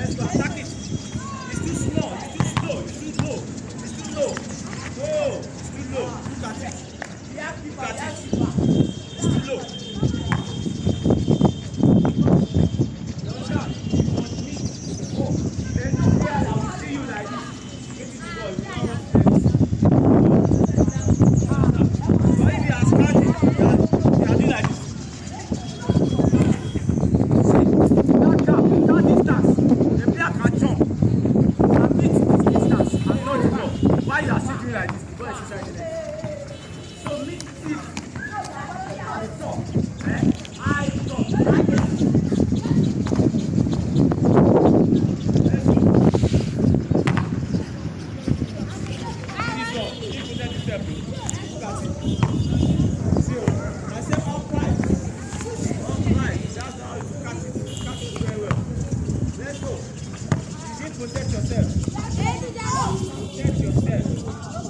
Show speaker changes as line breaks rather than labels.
Let's go, attack it. It's too small, it's too slow, it's too low. It's too low. Oh, it's too low. Look at it. Look at it. It's too low. Don't shout. You want me to go. Then I will see you like this. Get it to go. If you don't want to. But if you are standing, you are doing like this. That distance, the player can jump. Can beat this distance and not the ball. Why you are sitting like this? The ball is inside the net. So meet it at the top. I top. Let's go. This one, you protect yourself. Look at it. See, I said upright. Upright. That's how you catch it. Catch it very well. Let's go. You need to protect yourself. Protect yourself.